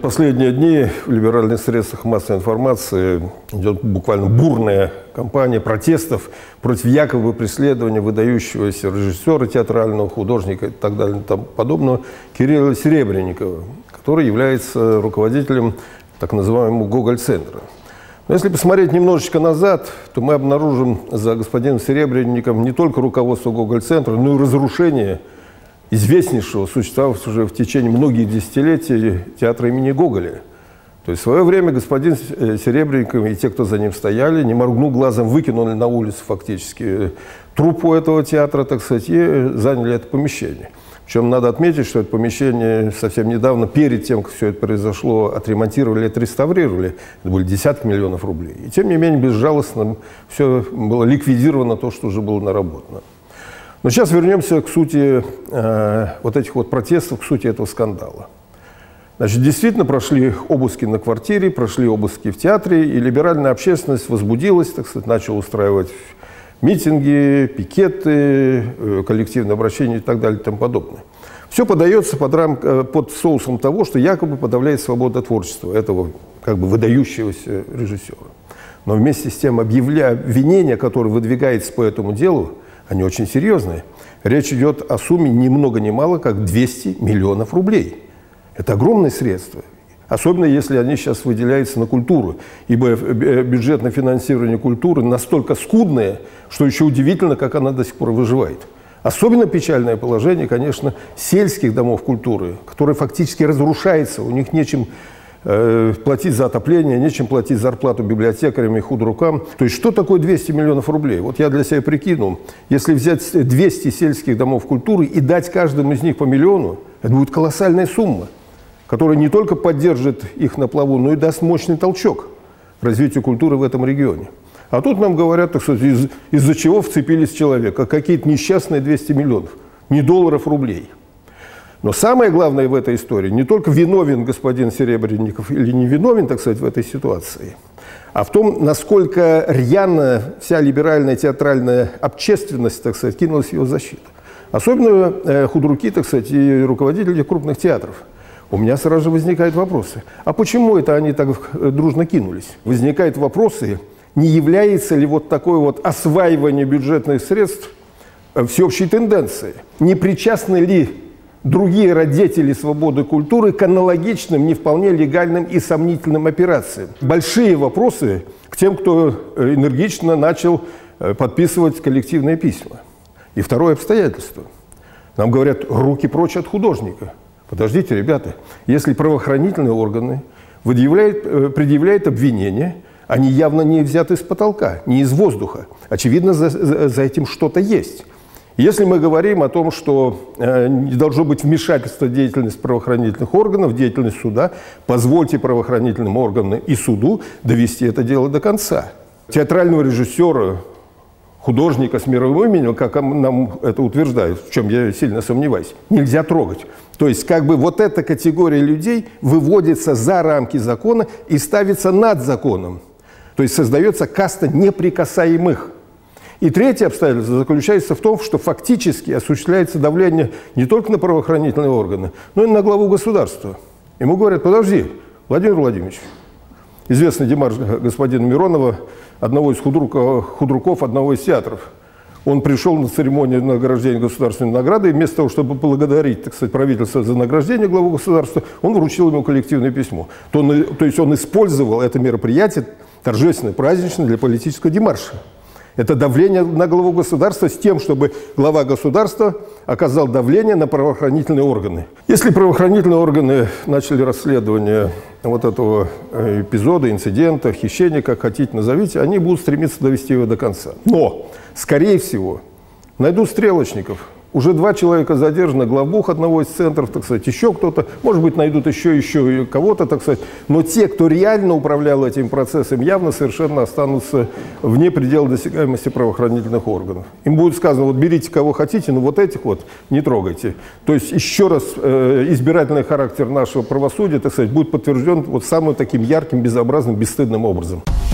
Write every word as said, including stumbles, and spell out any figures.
Последние дни в либеральных средствах массовой информации идет буквально бурная кампания протестов против якобы преследования выдающегося режиссера, театрального художника и так далее и тому подобного Кирилла Серебренникова, который является руководителем так называемого Гоголь-центра. Но если посмотреть немножечко назад, то мы обнаружим за господином Серебренниковым не только руководство Гоголь-центра, но и разрушение известнейшего, существовавшего уже в течение многих десятилетий театра имени Гоголя. То есть в свое время господин Серебренников и те, кто за ним стояли, не моргнув глазом, выкинули на улицу фактически труппу этого театра, так сказать, и заняли это помещение. Причем надо отметить, что это помещение совсем недавно, перед тем, как все это произошло, отремонтировали, отреставрировали. Это были десятки миллионов рублей. И тем не менее, безжалостно все было ликвидировано, то, что уже было наработано. Но сейчас вернемся к сути э, вот этих вот протестов, к сути этого скандала. Значит, действительно прошли обыски на квартире, прошли обыски в театре, и либеральная общественность возбудилась, так сказать, начала устраивать митинги, пикеты, э, коллективные обращения и так далее и тому подобное. Все подается под, рам, э, под соусом того, что якобы подавляет свободу творчества этого как бы выдающегося режиссера. Но вместе с тем объявля... обвинения, которые выдвигаются по этому делу, они очень серьезные. Речь идет о сумме ни много ни мало, как двести миллионов рублей. Это огромные средства. Особенно если они сейчас выделяются на культуру. Ибо бюджет на финансирование культуры настолько скудное, что еще удивительно, как она до сих пор выживает. Особенно печальное положение, конечно, сельских домов культуры, которые фактически разрушаются. У них нечем платить за отопление, нечем платить зарплату библиотекарям и худрукам. То есть что такое двести миллионов рублей? Вот я для себя прикинул, если взять двести сельских домов культуры и дать каждому из них по миллиону, это будет колоссальная сумма, которая не только поддержит их на плаву, но и даст мощный толчок развитию культуры в этом регионе. А тут нам говорят, так сказать, из- из-за чего вцепились в человека, какие-то несчастные двести миллионов, не долларов, рублей. Но самое главное в этой истории, не только виновен господин Серебренников или не виновен, так сказать, в этой ситуации, а в том, насколько рьяно вся либеральная театральная общественность, так сказать, кинулась в его защиту. Особенно э, худруки, так сказать, и руководители крупных театров. У меня сразу же возникают вопросы. А почему это они так дружно кинулись? Возникают вопросы, не является ли вот такое вот осваивание бюджетных средств всеобщей тенденцией? Не причастны ли другие родители свободы культуры к аналогичным, не вполне легальным и сомнительным операциям? Большие вопросы к тем, кто энергично начал подписывать коллективные письма. И второе обстоятельство. Нам говорят, руки прочь от художника. Подождите, ребята, если правоохранительные органы предъявляют, предъявляют обвинения, они явно не взяты с потолка, не из воздуха. Очевидно, за, за, за этим что-то есть. Если мы говорим о том, что э, не должно быть вмешательства в деятельность правоохранительных органов, в деятельность суда, позвольте правоохранительным органам и суду довести это дело до конца. Театрального режиссера, художника с мировым именем, как нам это утверждают, в чем я сильно сомневаюсь, нельзя трогать. То есть как бы вот эта категория людей выводится за рамки закона и ставится над законом. То есть создается каста неприкасаемых. И третье обстоятельство заключается в том, что фактически осуществляется давление не только на правоохранительные органы, но и на главу государства. Ему говорят, подожди, Владимир Владимирович, известный демарш господина Миронова, одного из худруков, худруков одного из театров. Он пришел на церемонию награждения государственной награды, и вместо того, чтобы поблагодарить, так сказать, правительство за награждение главу государства, он вручил ему коллективное письмо. То, он, то есть он использовал это мероприятие торжественное, праздничное для политического демарша. Это давление на главу государства с тем, чтобы глава государства оказал давление на правоохранительные органы. Если правоохранительные органы начали расследование вот этого эпизода, инцидента, хищения, как хотите назовите, они будут стремиться довести его до конца. Но, скорее всего, найдут стрелочников. Уже два человека задержаны, главбух одного из центров, так сказать, еще кто-то, может быть, найдут еще, еще кого-то, так сказать. Но те, кто реально управлял этим процессом, явно совершенно останутся вне предела досягаемости правоохранительных органов. Им будет сказано, вот берите кого хотите, но вот этих вот не трогайте. То есть, еще раз, э, избирательный характер нашего правосудия, так сказать, будет подтвержден вот самым таким ярким, безобразным, бесстыдным образом.